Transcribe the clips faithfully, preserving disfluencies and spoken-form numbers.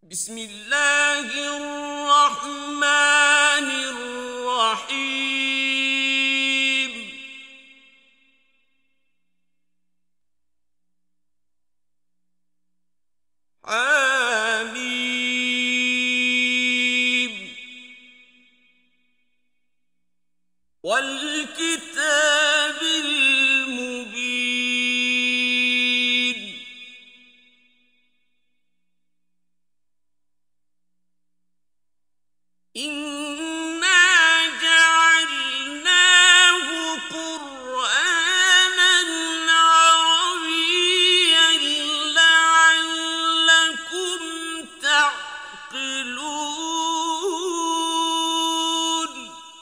بسم الله الرحمن الرحيم حميم والكتاب المبين إنا جعلناه قرآنا عربيا لعلكم تعقلون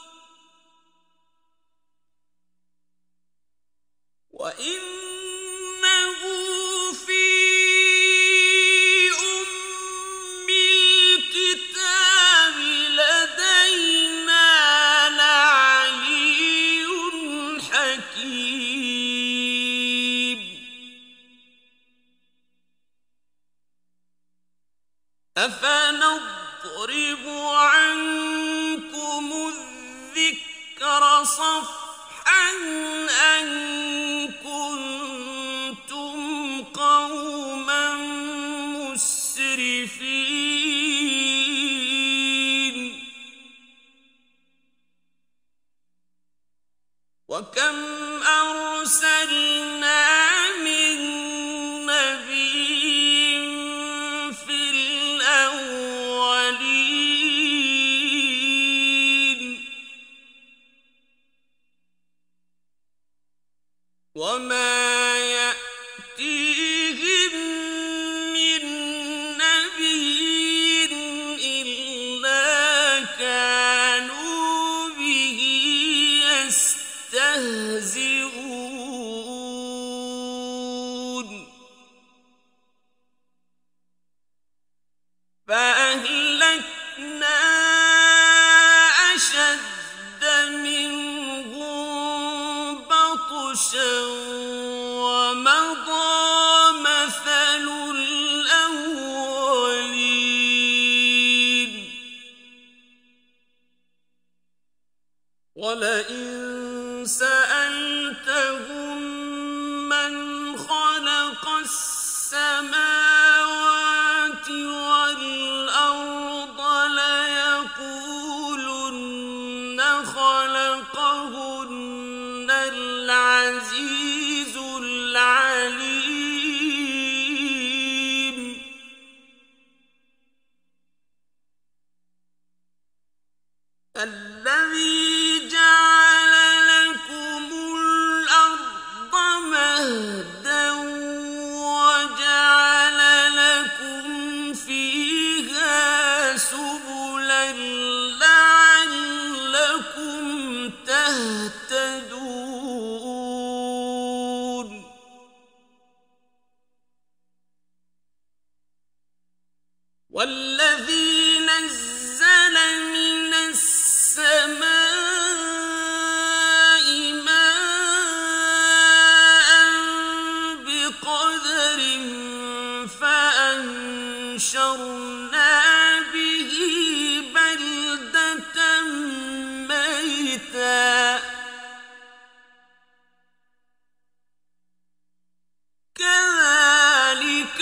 وإنه في أم الكتاب لدينا لعلي حكيم أفنضرب عنكم الذكر صفحا أن كنتم قوما مسرفين وكم أرسلنا من نبي في الأولين وما يأتيهم من نبي إلا كانوا به يستهزئون فأهلكنا أشد منهم بطشا ومضى مثل الأولين ولئن سألتهم من خلق السماوات والأرض ليقولن خلقهن العزيز العليم الذي جعل لكم الأرض مهدا وجعل لكم فيها سبلا لعلكم تهتدون والذي نزل من السماء ماء بقدر فأنشرنا به بلدة ميتا كذلك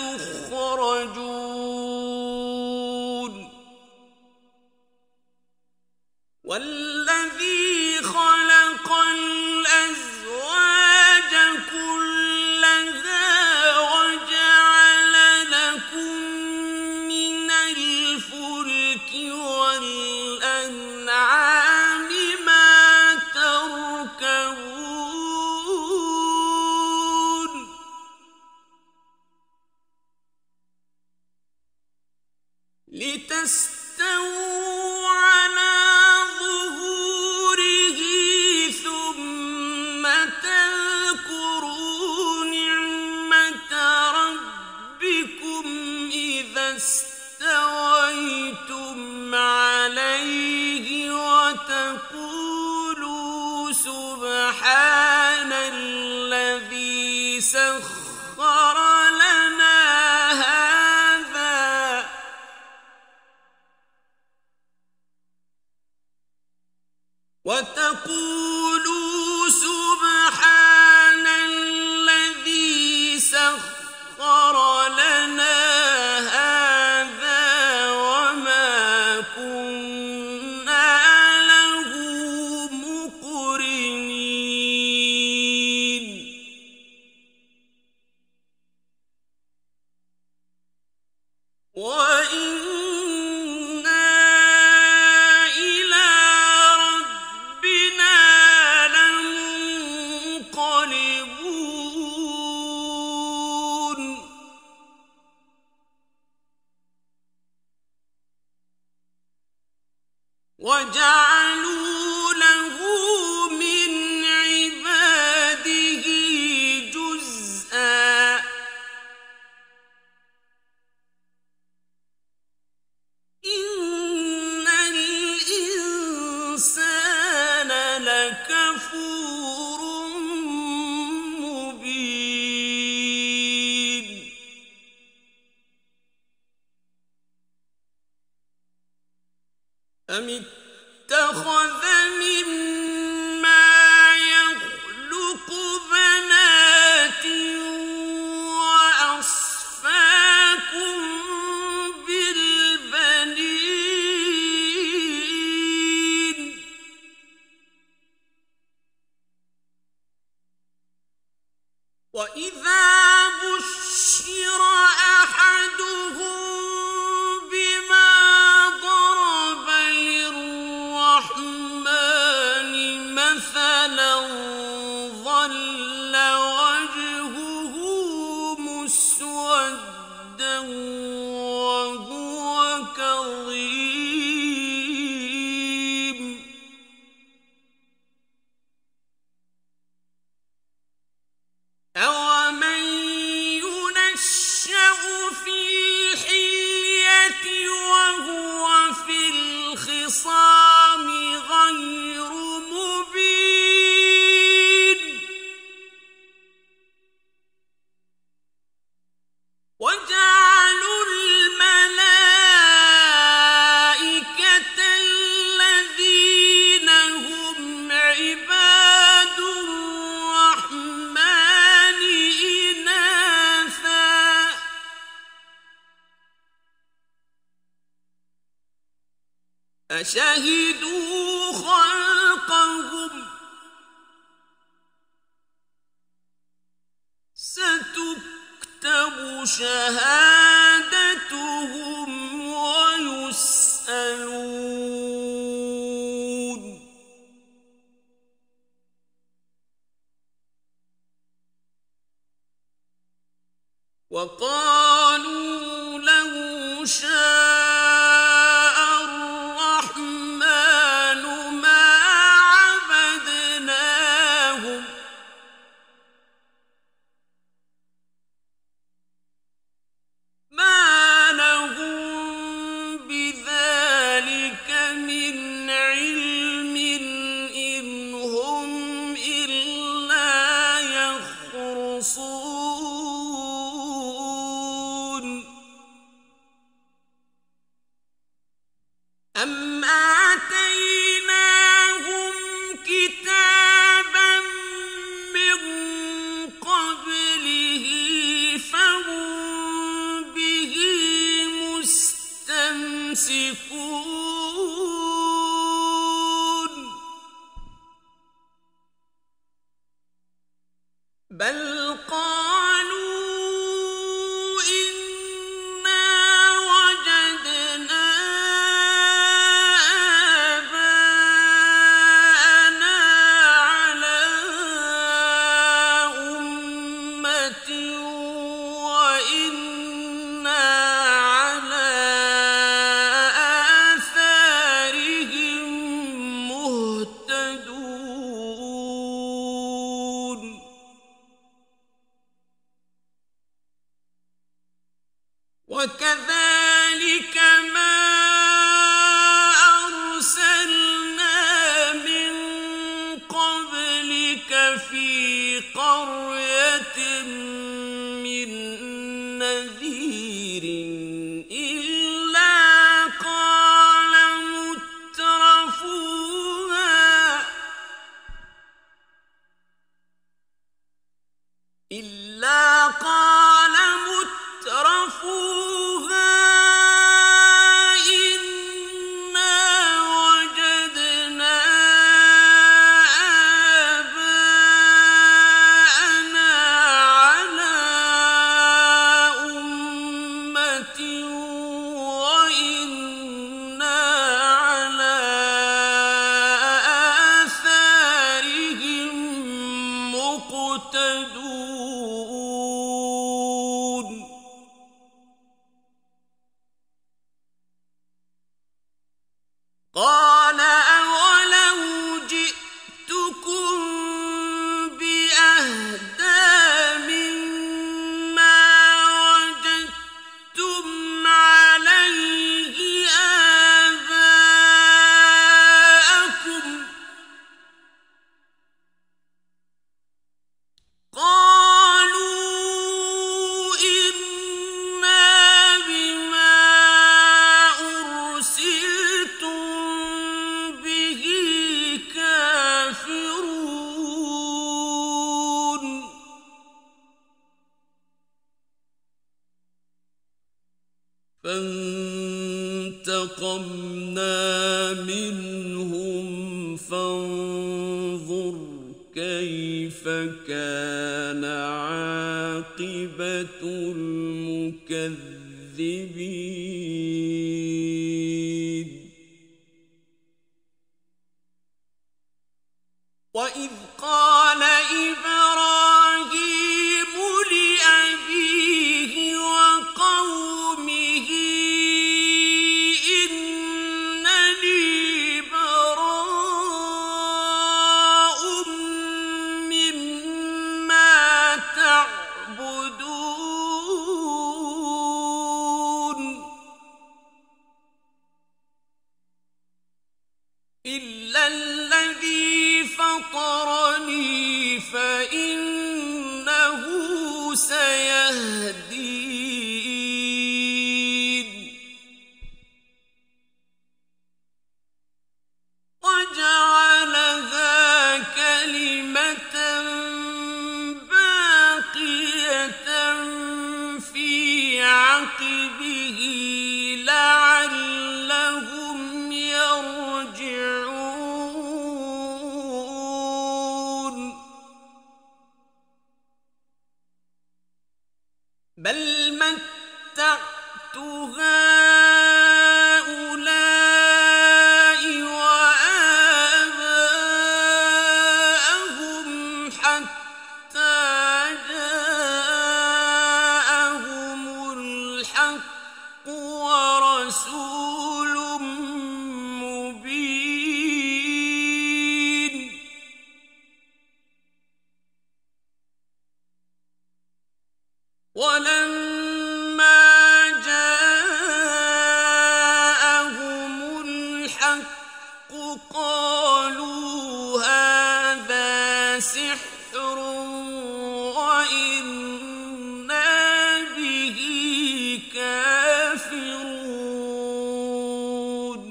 تخرجون والذي خلق الأزواج كلها وجعل لكم من الفلك والأنعام ما تركبون لتستووا على ظهوره ثم تذكروا نعمة ربكم إذا استويتم عليه وتقولوا سبحان الذي سخر لنا هذا أم اتخذ مما يخلق بنات وأصفاكم بالبنين وإذا بشر أحدهم بما ضرب للرحمن مثلا ظل وجهه مسودا وهو كظيم أومن ينشأ في الحلية وهو في الخصام غير مبين وجعلوا الملائكة الذين هم عباد الرحمن إناثا أشهدوا خلقهم ستكتب شهادتهم ويسألون وقالوا لو شاء الرحمن ما عبدناهم ما لهم بذلك من علم إن هم إلا يخرصون أم آتيناهم كتابا من قبله فهم به مستمسكون بل قالوا إنا وجدنا آباءنا على أمة وإنا على آثارهم مهتدون وكذلك ما أرسلنا من قبلك في قرية من نذير إلا قال مترفوها إلا قال مترفوها إنا وجدنا آباءنا على أمة وإنا على آثارهم مقتدون فانتقمنا منهم فانظر كيف كان عاقبة المكذبين وإذ قال إبراهيم لأبيه وقومه إنني براء مما تعبدون إلا الذي فطرني فإنه سيهدين وجعلها كلمة باقية في عقبه لعلهم يرجعون بل متعت هؤلاء وآباءهم حتى جاءهم الحق ورسول مبين ولما جاءهم الحق قالوا هذا سحر وإنا به كافرون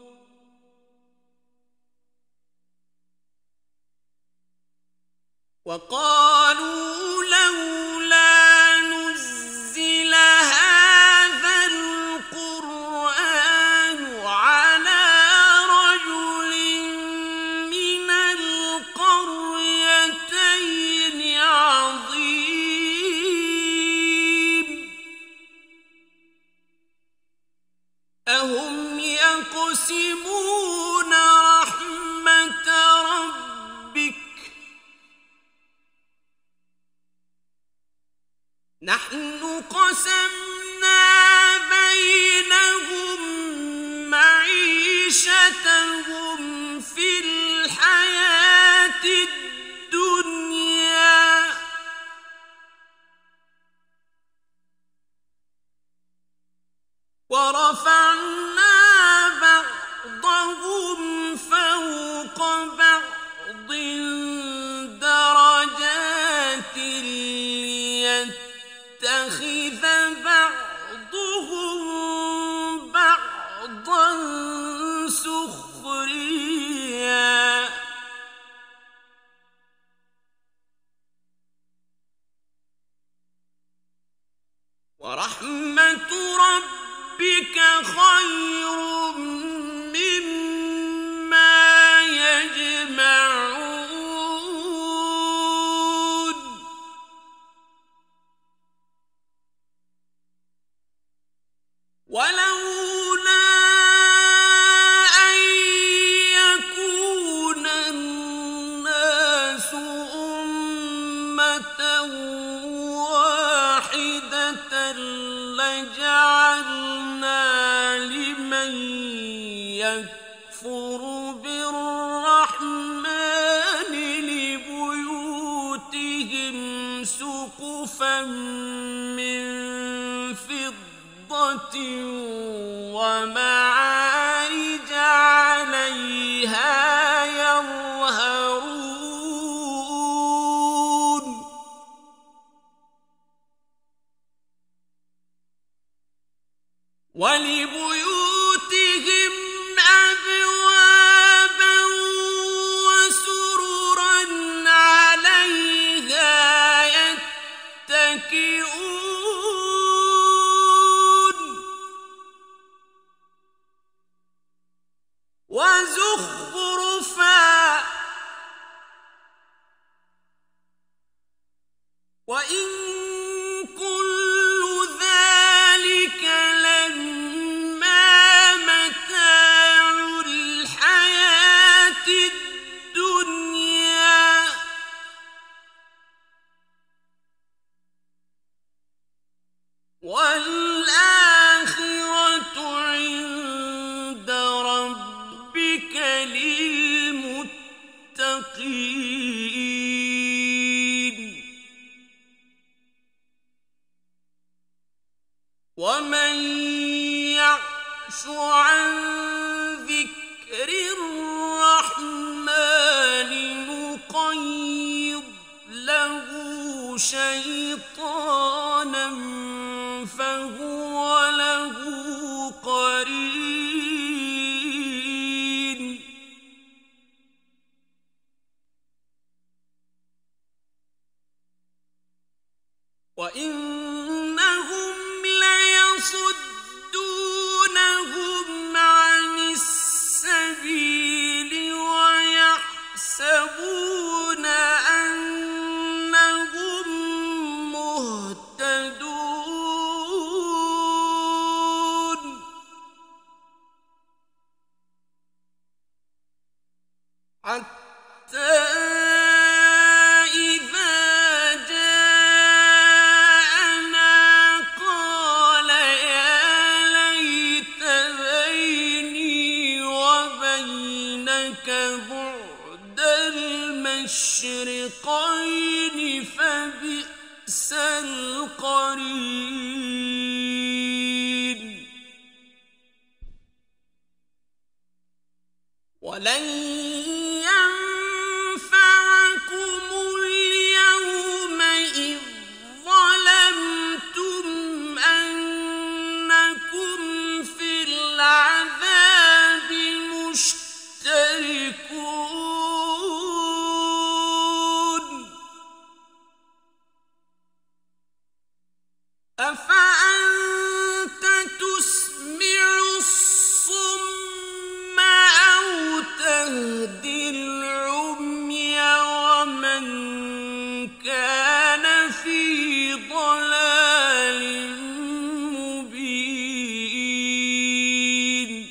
وقالوا لولا نزل هذا القرآن على رجل من القريتين عظيم أهم يقسمون رحمة ربك نحن قسمنا بينهم معيشتهم في الحياة الدنيا ورفعنا بعضهم فوق بعض درجات ليتخذ بعضهم بعضا سخريا ورحمة ربك خير مما يجمعون ولولا أن يكون الناس أمة واحدة لجعلنا لمن يكفر بالرحمن لبيوتهم سقفا من فضة ومعارج عليها يظهرون ولبيوتهم أبوابا وسررا عليها يتكئون ومن يعش عن ذكر الرحمن نقيض له شيطانا فهو له قرين وإنهم ليصدونهم عن السبيل ويحسبون أنهم مهتدون حتى المشرقين فبئس القرين ولن ينفعكم اليوم إذ ظلمتم أنكم في العذاب مشتركون أفأنت تسمع الصم أو تهدي العمي ومن كان في ضلال مبين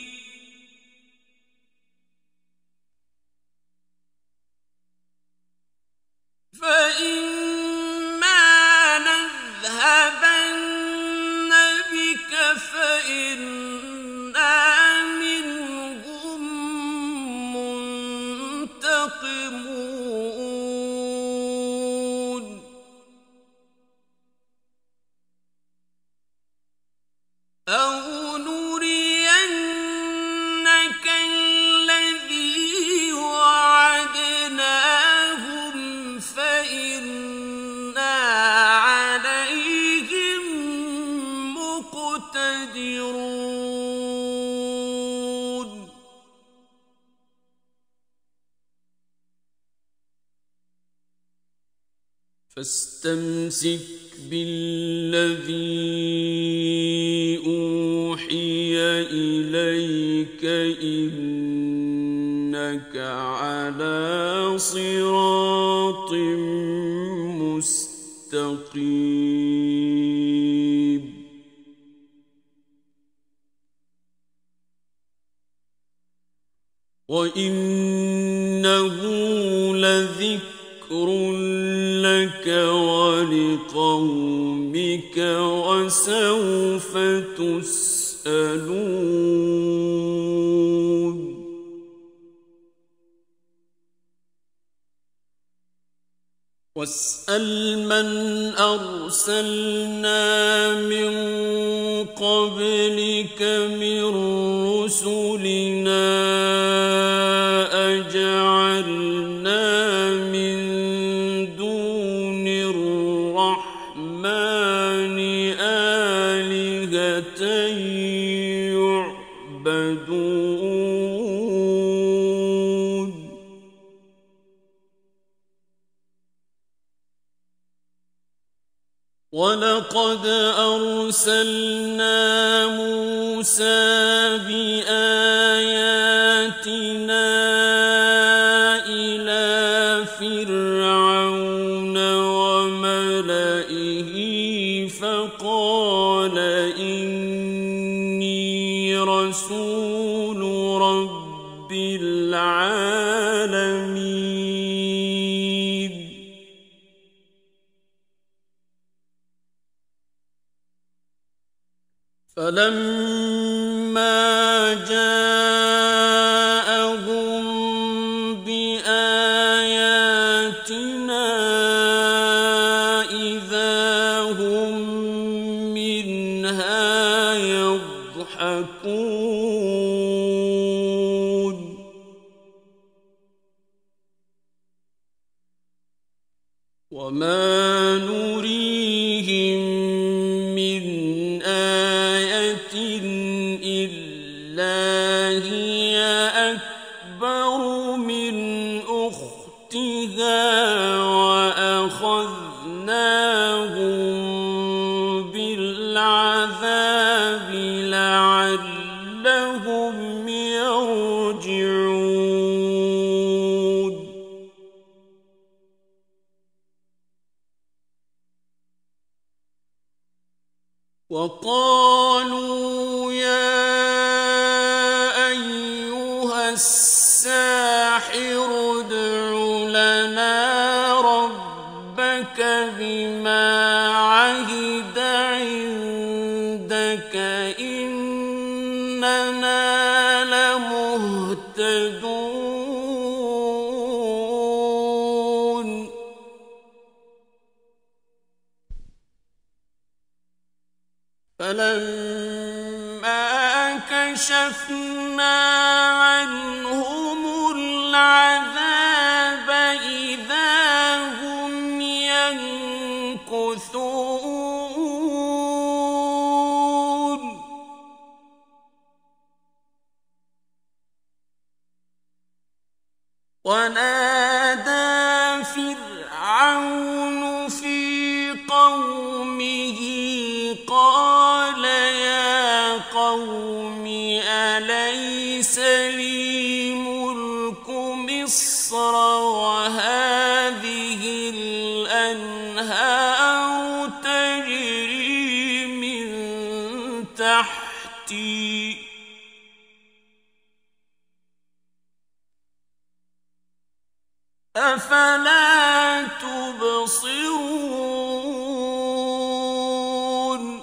فإما نذهبن بك فإنا منهم منتقمون أو نرينك الذي وعدناهم فإنا عليهم مقتدرون فاستمسك بالذي أوحي إليك إنك على صراط مستقيم وإنه لذكر لك ولقومك وسوف تسألون واسأل من أرسلنا من قبلك من رسلنا أجعلنا من دون الرحمن آلهة يعبدون ولقد أرسلنا موسى بآياتنا إلى فرعون وملئه فقال إني رسول رب العالمين فلما جاءهم بآياتنا إذا هم منها وما نريهم من آية إلا هي أكبر من أختها وأخذناهم بالعذاب لعلهم يرجعون وقالوا يا أيها الساحر ادع لنا ربك بما عهد عندك إننا لمهتدون فلما كشفنا عنهم العذاب إذا هم ينكثون ونادى فرعون في قومه قال يا قوم أليس لي ملك مصر وهذه الأنهار تجري من تحتي أفلا تبصرون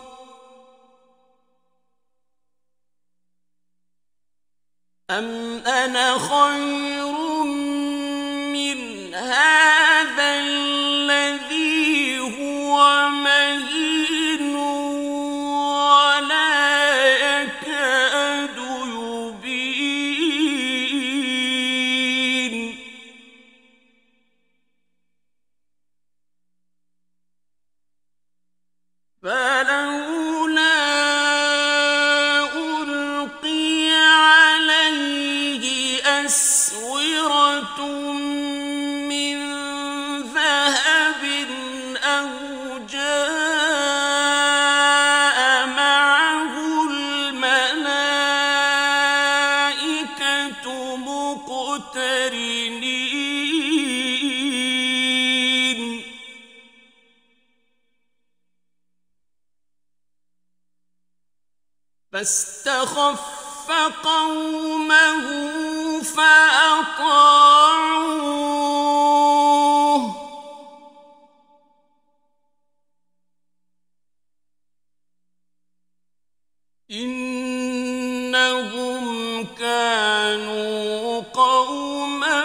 أم أنا خير من هذا الذي هو مهين ولا يكاد يبين فلولا ألقي عليه أسورة من ذهب أو جاء معه الملائكة مقترنين فاستخف قومه فأطاعوه إنهم كانوا قوما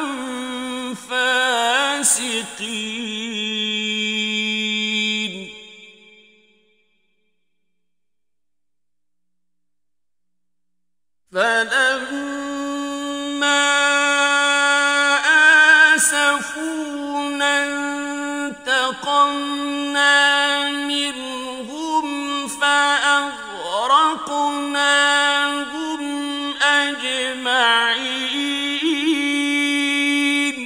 فاسقين فلما آسفونا انتقمنا منهم فأغرقناهم أجمعين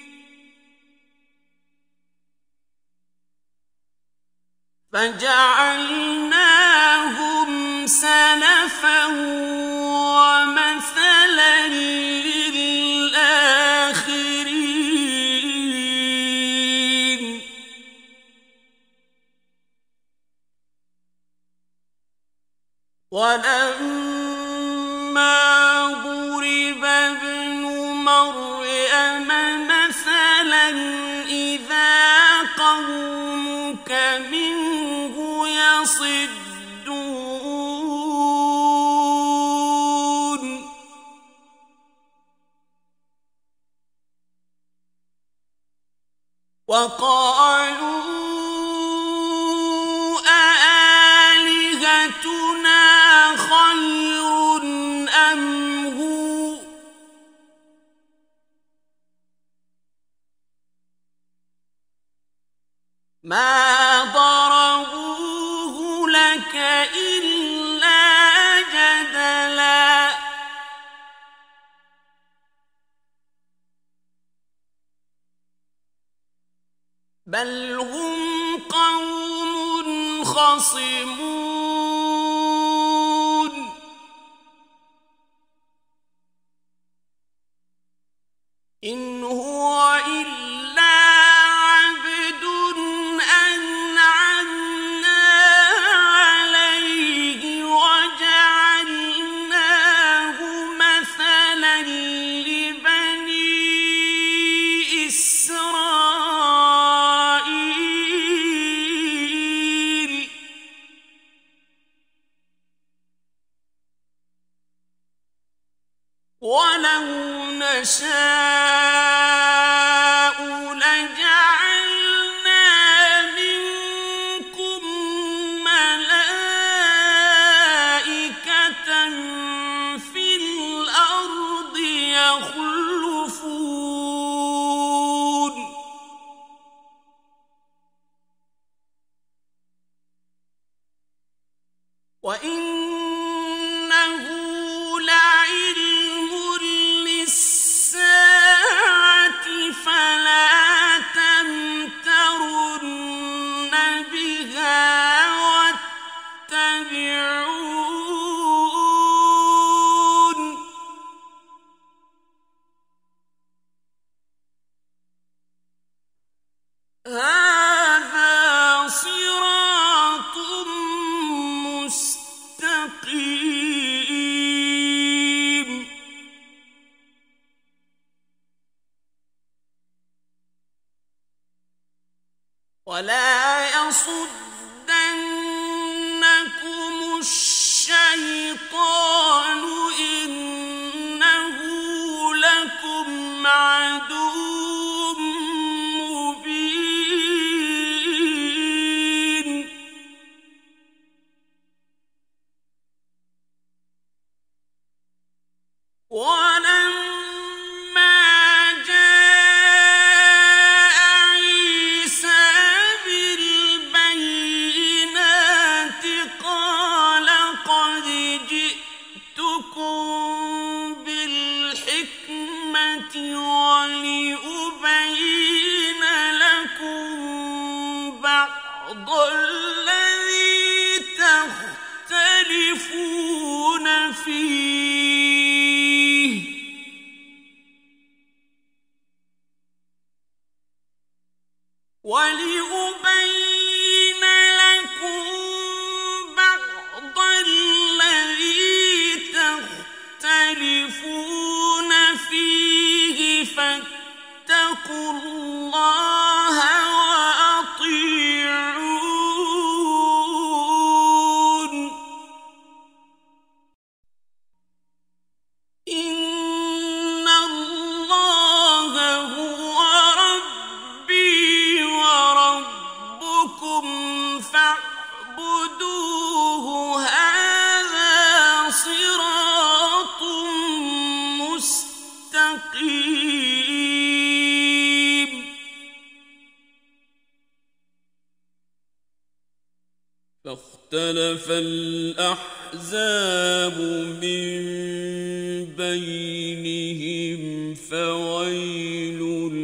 فجعلناهم سلفا ومثلا للآخرين ولما ضرب ابن مريم مثلا إذا قومك منه يصدون وقالوا أآلهتنا خير أم هو لك إلا جدلا بل هم قوم خصمون إن هو إلا عبد أنعمنا عليه وجعلناه مثلا لبني إسرائيل ولو نشاء لجعلنا منكم ملائكة في الأرض يخلفون وإنه لعلم للساعة فلا تمترن بها واتبعون هذا صراط مستقيم ولا يصدنكم الشيطان إنه لكم عدو مبين ولما جاء عيسى بالبينات قال قد جئتكم بالحكمة ولأبين لكم بعض الذي تختلفون فيه ولأبين لكم بعض الذي تختلفون فيه فاتقوا الله وأطيعون إن الله هو ربي وربكم فاعبدوه هذا صراط مستقيم فاختلف الأحزاب من بينهم فويل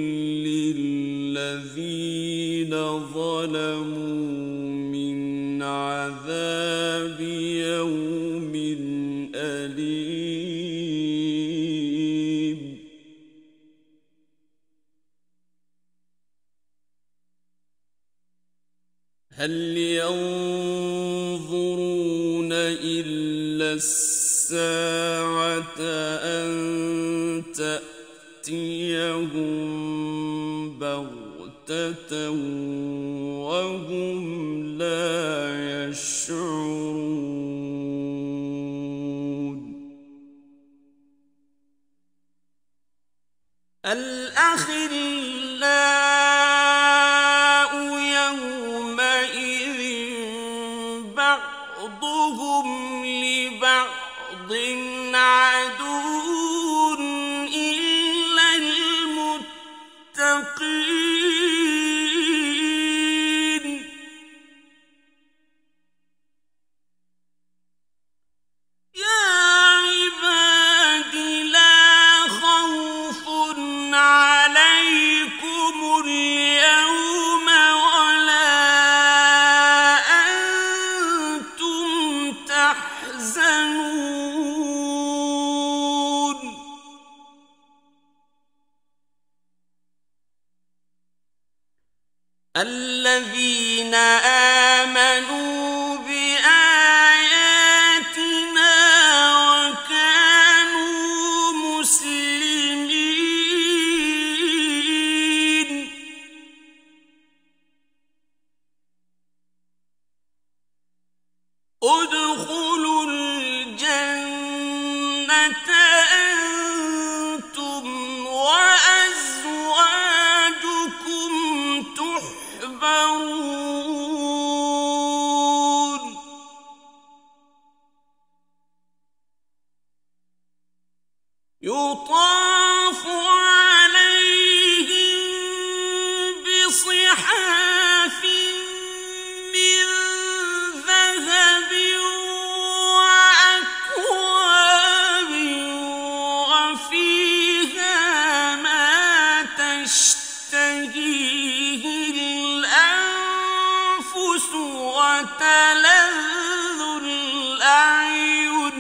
للذين ظلموا من عذاب يوم أليم هل ينظرون إلا الساعة أن تأتيهم بغتة وهم لا يشعرون الأخلاء يومئذ بعضهم لبعض عدو إلا المتقين آمنوا بآياتنا وكانوا مسلمين ادخلوا الجنة أنتم وأزواجكم تحبرون يطاف عليهم بصحاف من ذهب وأكواب وفيها ما تشتهيه الأنفس وتلذ الأعين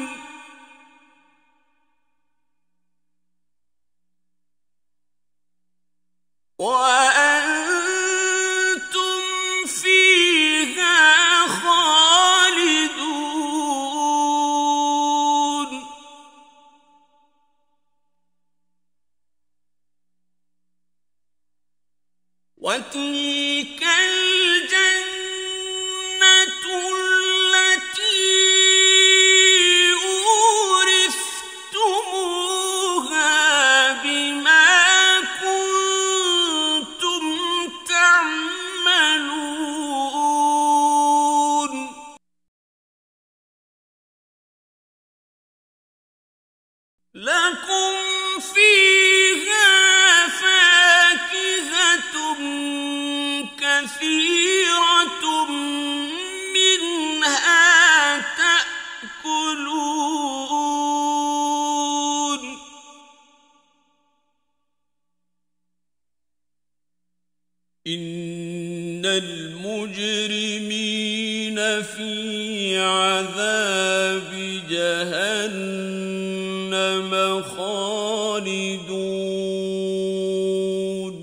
وأنتم فيها خالدون وتلك الجنة التي أورثتموها بما كنتم تعملون لكم فيها فاكهة كثيرة منها تأكلون إن المجرمين في عذاب جهنم خالدون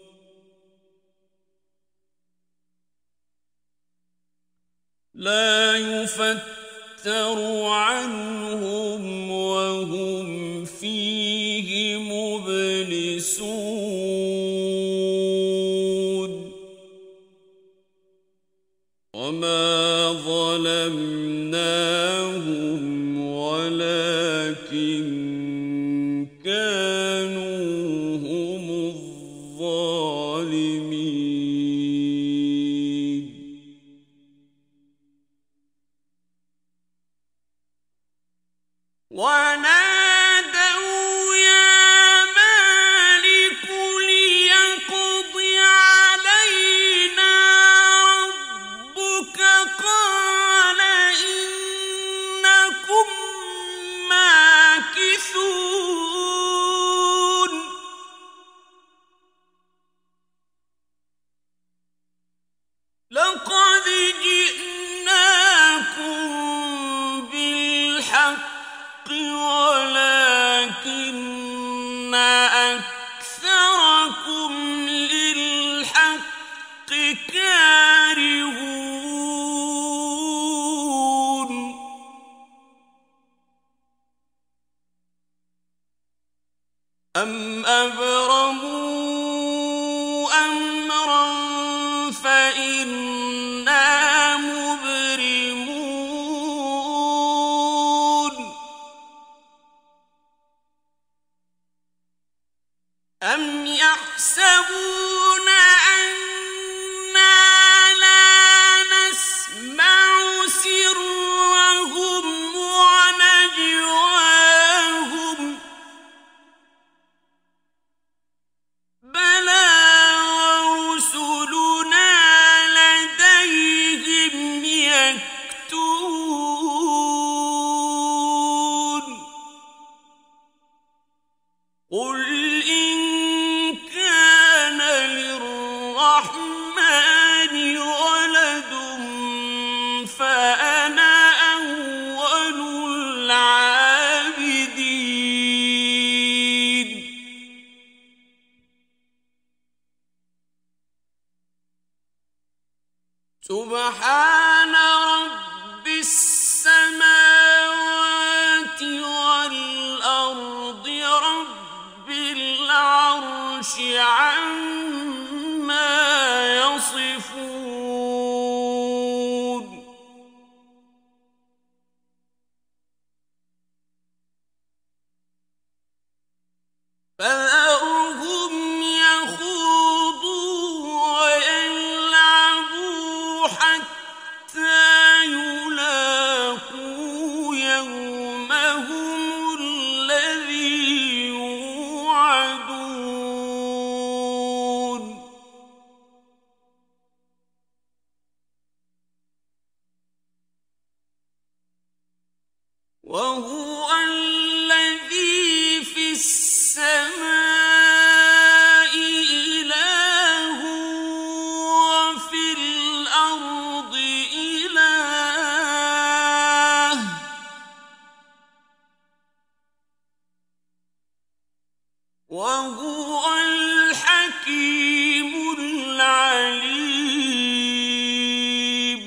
لا يفتر عنهم وهم فيه مبلسون وما ظلمناهم ولكن كانوا هم الظالمين ونادوا يا مالك ليقض علينا ربك قال إنكم ماكثون لقد جئناكم بالحق ولكن أكثركم للحق كارهون أم أبرموا أمرا فإنا مبرمون أم يحسبون أنا لا نسمع سرهم ونجواهم يلاقوا يومهم الذي يوعدون وهو الذي في السماء إله وفي الأرض إله وهو الحكيم العليم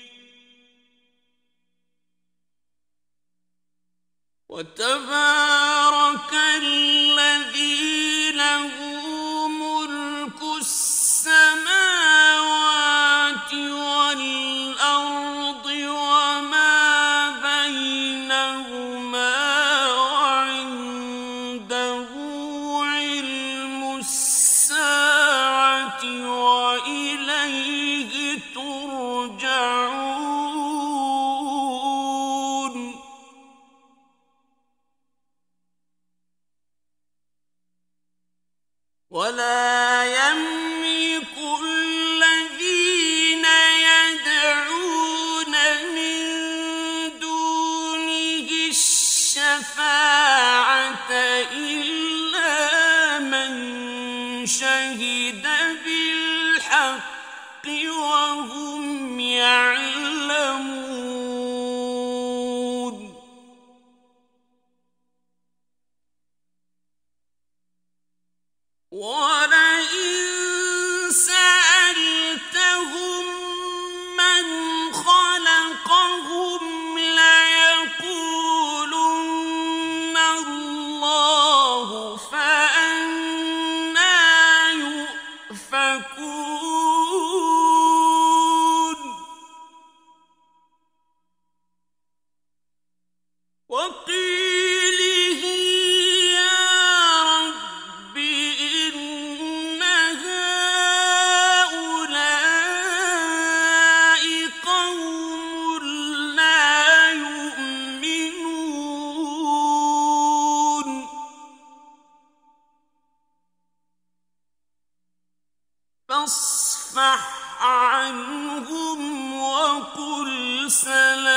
وتبارك الذي له ملك السماوات والأرض وما بينهما وعنده علم الساعة وإليه ترجعون ولا يملك الذين يدعون من دونه الشفاعة إلا من شهد بالحق وهم يعلمون ولئن سألتهم من خلقهم ليقولن الله فأنى يؤفكون وقيله يا رب إن هؤلاء قوم لا يؤمنون فاصفح عنهم وقل سلام